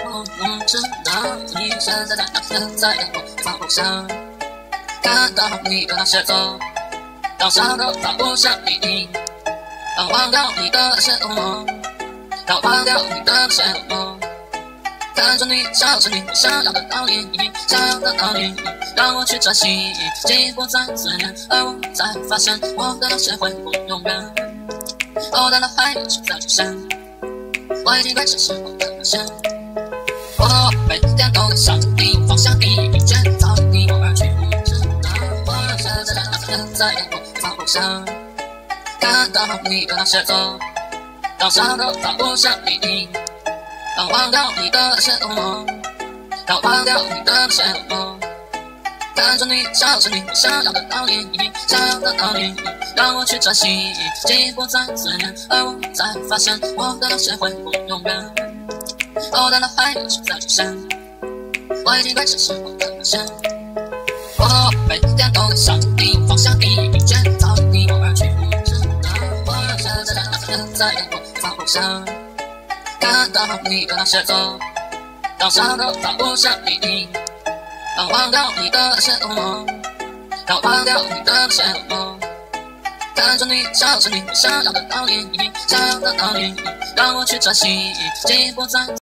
我不知道你现在在哪，现在阳光放不下，看到你的那些走，到小都放不下你，当忘掉你的那些梦，当忘掉你的那些梦，看着你笑着你想要的道理，想要的道理，让我去珍惜，记不在思念，而我才发现我的那些会不永远，我的脑海是在出现，我已经快是时候的发现。我每天都在想着你，放下你，遇见早你我而去，不知道我现在在哪，现在阳光放不下，看到你的那些走，到小都放不下你，当忘掉你的那些梦，当忘掉你的那些梦，看着你笑着你想要的道理，想要的道理，让我去珍惜，记不在思念，而我才发现我的那些会不永远，我的脑海是在出现，我已经快是时候的发现。我每天都在想着你，放下你，遇见早你我而去，不知道我现在在哪，现在阳光放不下，看到你的那些走，当小都放不下你，当忘掉你的那些梦，当忘掉你的那些梦，看着你笑着你想要的道理，想要的道理，让我去珍惜，记不在